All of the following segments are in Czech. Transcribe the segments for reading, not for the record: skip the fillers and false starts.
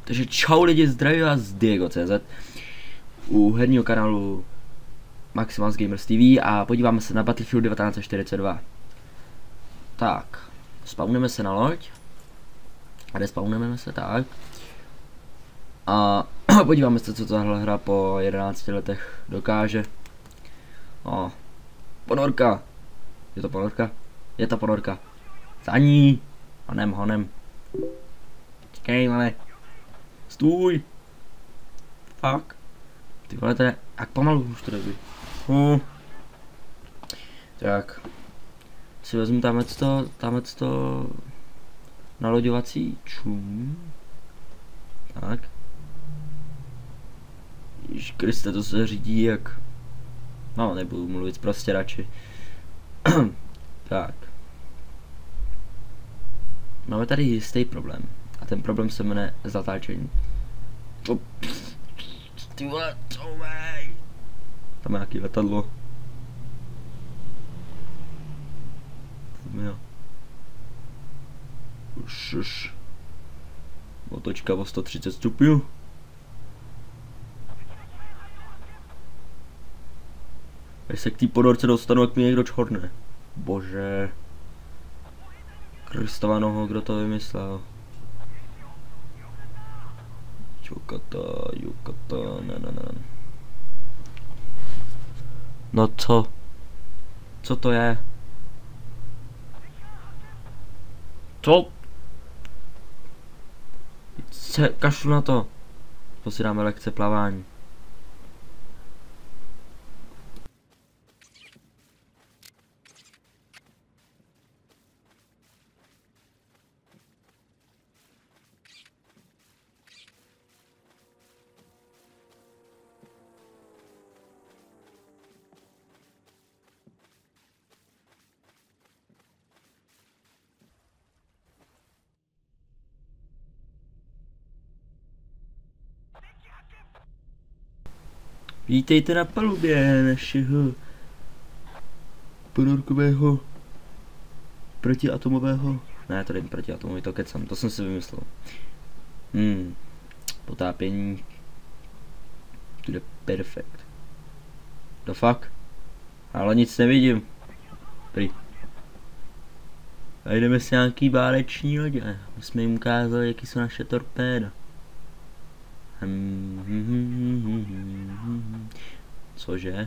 Takže čau lidi, zdraví vás z Diego.cz u herního kanálu Maximals Gamers TV a podíváme se na Battlefield 1942. Tak, spawneme se na loď. A despawneme se tak. A podíváme se, co tahle hra po 11 letech dokáže. O, ponorka. Je to ponorka? Je to ponorka. Za ní. Honem. Čekej, ale. Stůj. Fuck. Ty vole, to je, jak pomalu už to jde. Tak. Si vezmu tamhle naloďovací čum. Tak. Ježiš Kriste, to se řídí jak... No, nebudu mluvit prostě radši. Tak. Máme tady jistý problém. A ten problém se jmenuje zatáčení. Ty vole, couvej! Tam je nějaký letadlo. Jo. Už. Otočka o 130 stupňů. Až se k té ponorce dostanu, jak mi někdo čhorne. Bože. Kristova noho, kdo to vymyslel? Jukata, ne. No co? Co to je? Co? Kašlu na to. To si dáme lekce plavání. Vítejte na palubě našeho ponorkového protiatomového. Ne, to není protiatomový, to kecam, to jsem si vymyslel. Potápění. To je perfekt. The fuck? Ale nic nevidím. Prý. A jdeme si nějaký báreční lodě. My jsme jim ukázali, jaký jsou naše torpéda. Cože?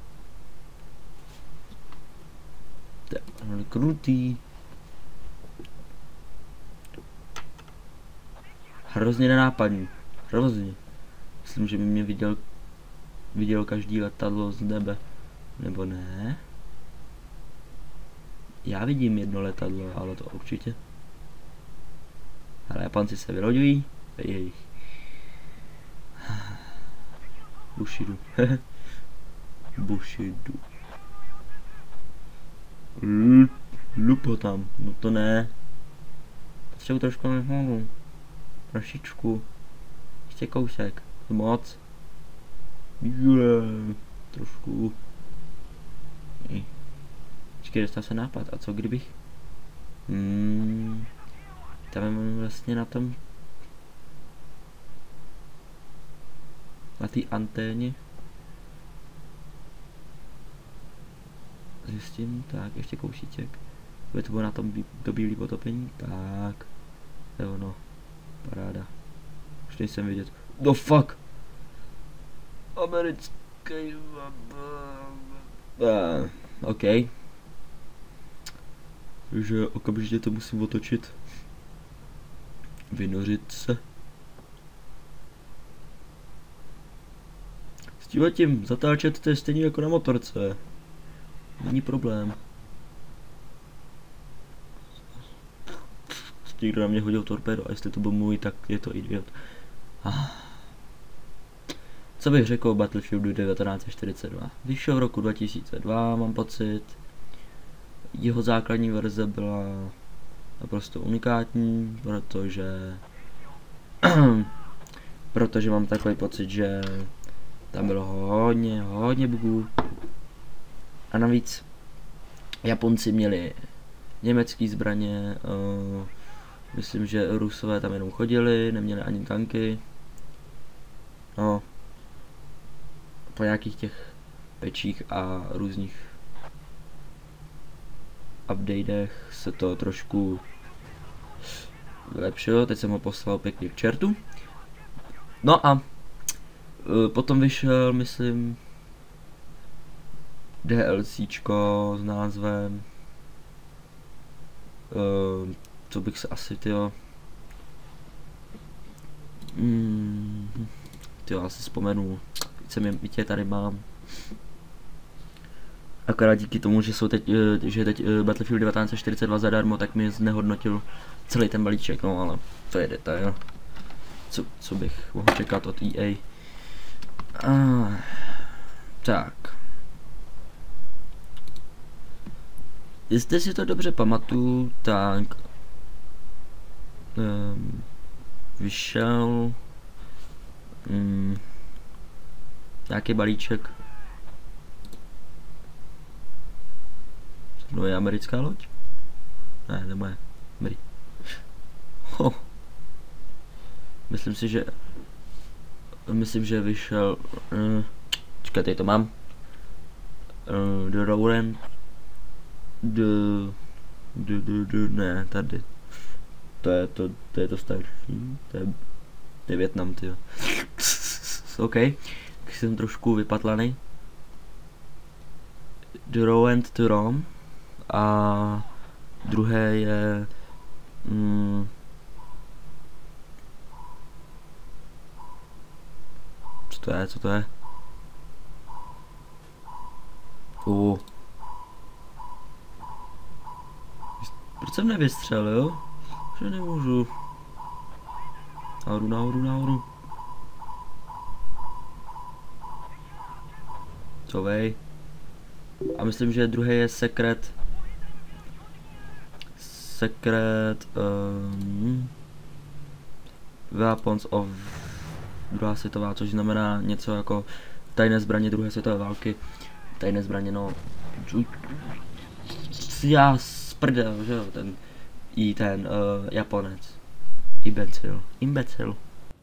To je krutý. Hrozně nenápadný. Hrozně. Myslím, že by mě viděl každý letadlo z nebe. Nebo ne? Já vidím jedno letadlo, ale to určitě. Ale Japonci se vyloďují. Jejich. Bushidu. Bushidu. Lup ho tam. No to ne. Potřebuji trošku nahoru. Trošičku. Ještě kousek. Moc. Trošku. Počkej, dostal se nápad. A co kdybych? Tam mám vlastně na tom. Na té anténě. Zjistím, tak, ještě kousíček. Bude to bylo na tom to bílý potopení, tak. To je ono. Paráda. Už nejsem vidět. No fuck! Americký... OK. Takže okamžitě to musím otočit. Vynořit se. S tím zatáčet, to je stejně jako na motorce. Není problém. Někdo na mě hodil torpédo a jestli to byl můj, tak je to idiot. Co bych řekl o Battlefieldu 1942? Vyšel v roku 2002, mám pocit. Jeho základní verze byla naprosto unikátní, protože mám takový pocit, že tam bylo hodně bugů. A navíc Japonci měli německé zbraně, Myslím, že Rusové tam jenom chodili, neměli ani tanky. No. Po nějakých těch pečích a různých updatech se to trošku vylepšilo. Teď jsem ho poslal pěkně k čertu. No a potom vyšel, myslím, DLCčko s názvem co bych se asi asi vzpomenu, víc je tady mám. Akorát díky tomu, že jsou teď, že teď Battlefield 1942 zadarmo, tak mi znehodnotil celý ten balíček, no ale to je detail. Co bych mohl čekat od EA. Tak. Jestli si to dobře pamatuju, tak vyšel nějaký balíček. No je americká loď? Ne, to moje. Dobrý. Myslím, že vyšel čekaj, tady to mám. The Roland. Ne, tady. To je to starší. To je Vietnam, tyjo. OK. Tak jsem trošku vypatlaný. The Roland to Rome. A druhé je co to je? Proč jsem nevystřelil? Že nemůžu. Nahoru. Co vej? A myslím, že druhý je Secret Weapons of druhá světová, což znamená něco jako tajné zbraně druhé světové války. Tajné zbraně, no. Já sprdel, že jo, ten Japonec. Imbecil.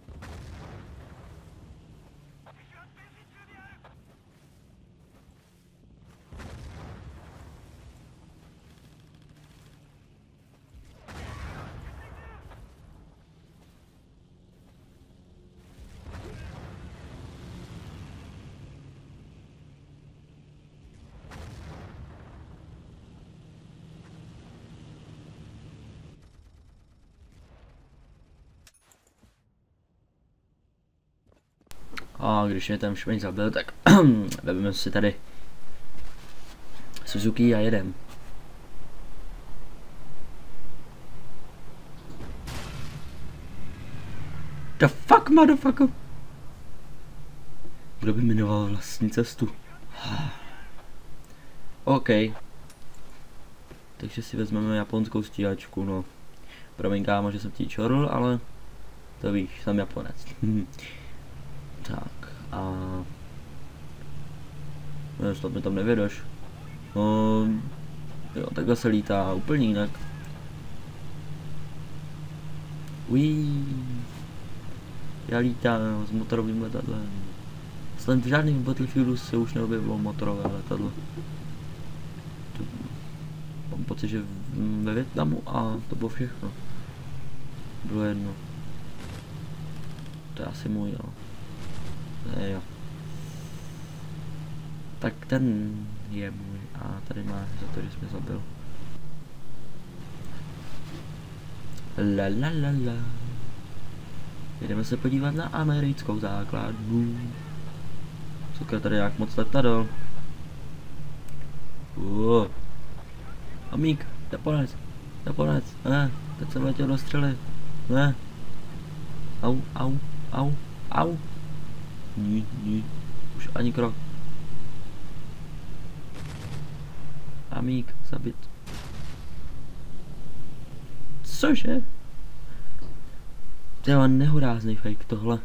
A když mě ten šmeň zabil, tak vezmeme si tady Suzuki a jedem. The fuck, motherfucker? Kdo by jmenoval vlastní cestu? OK. Takže si vezmeme japonskou stíhačku, no. Promiň kámo, že jsem ti čorl, ale to víš, jsem Japonec. Tak a no, snad mi tam nevědeš. No, jo, takhle se lítá úplně jinak. Já lítám s motorovým letadlem. Snad v žádném Battlefieldu se už neobjevilo motorové letadlo. Mám pocit, že ve Vietnamu a to bylo všechno. Bylo jedno. To je asi můj, jo. Jo. Tak ten je můj a tady máš za to, že jsi mě zabil. La. Jdeme se podívat na americkou základnu. Cukr tady jak moc letadel. Amík, Japonec, ne, teď jsem letěl do střely, ne. Au. Ní, už ani krok. Amík, zabit. Cože? To je nehorázný fake tohle.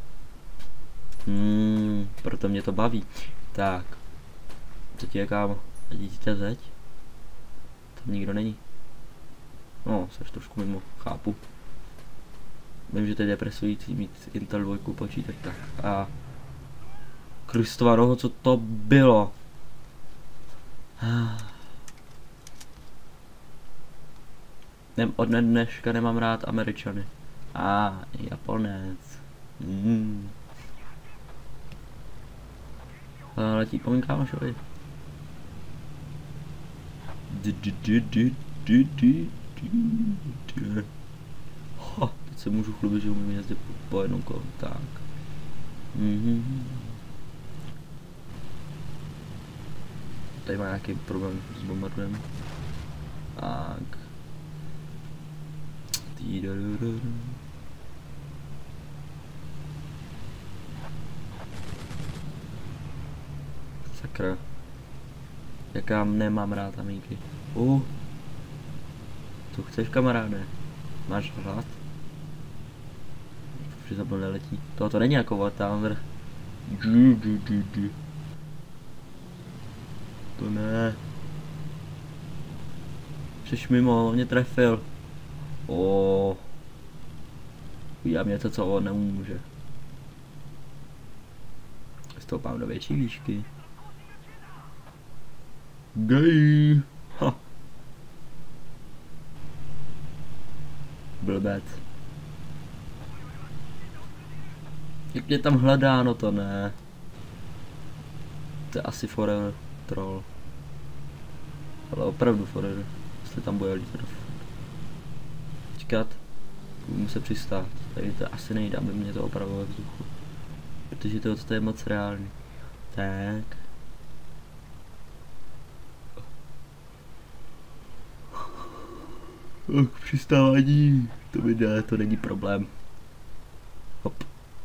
Proto mě to baví. Tak. Co ti je, kámo? Vidíte zeď? Tam nikdo není. No, jsi trošku mimo, chápu. Vím, že to je depresující mít Intel 2 počítač tak. A Kristova roho, co to bylo? Od dneška nemám rád Američany. Japonec. Letí po mým kámošovi. Teď se můžu chlubit, že umím jezdit po jednom kolu. Tak. Tady má nějaký problém s bombardem. Tak. Sakra. Jaká nemám rád amíky. Co chceš, kamaráde? Máš hlad? Už to neletí. Tohle není jako Wartowner. To ne. Přiš mimo, on mě trefil. Udělám něco, co on nemůže. Stoupám do větší výšky. Gej. Blbec. Jak mě tam hledá, no to ne. To je asi forever troll. Ale opravdu forever. Jestli tam bude lítat. Čekat. Budu se přistát. Tady to asi nejde, aby mě to opravilo ve vzduchu. Protože to je moc reálný. Tak. K přistávání. To mi jde, to není problém. Hop.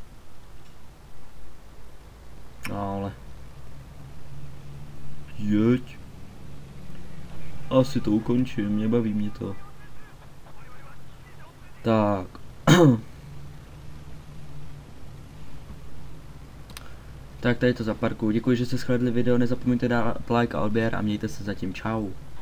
Ale. Jeď. Asi to ukončím, nebaví mě to. Tak. Tak tady to zaparkuju. Děkuji, že jste shledli video, nezapomeňte dát like a odběr a mějte se zatím. Čau.